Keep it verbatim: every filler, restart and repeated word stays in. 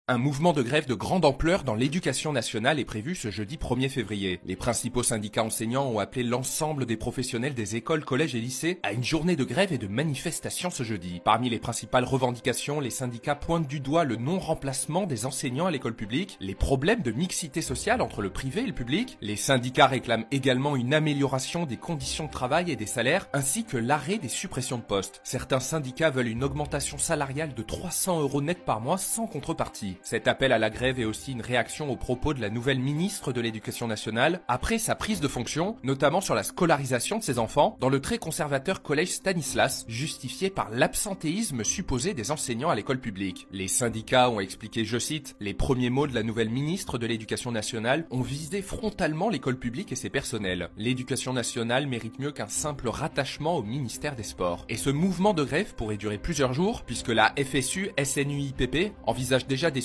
Un mouvement de grève de grande ampleur dans l'éducation nationale est prévu ce jeudi premier février. Les principaux syndicats enseignants ont appelé l'ensemble des professionnels des écoles, collèges et lycées à une journée de grève et de manifestation ce jeudi. Parmi les principales revendications, les syndicats pointent du doigt le non-remplacement des enseignants à l'école publique, les problèmes de mixité sociale entre le privé et le public. Les syndicats réclament également une amélioration des conditions de travail et des salaires, ainsi que l'arrêt des suppressions de postes. Certains syndicats veulent une augmentation salariale de trois cents euros net par mois sans contrepartie. Cet appel à la grève est aussi une réaction aux propos de la nouvelle ministre de l'Éducation nationale après sa prise de fonction, notamment sur la scolarisation de ses enfants dans le très conservateur collège Stanislas, justifié par l'absentéisme supposé des enseignants à l'école publique. Les syndicats ont expliqué, je cite, « Les premiers mots de la nouvelle ministre de l'Éducation nationale ont visé frontalement l'école publique et ses personnels. L'éducation nationale mérite mieux qu'un simple rattachement au ministère des Sports. » Et ce mouvement de grève pourrait durer plusieurs jours, puisque la F S U S N U I P P envisage déjà des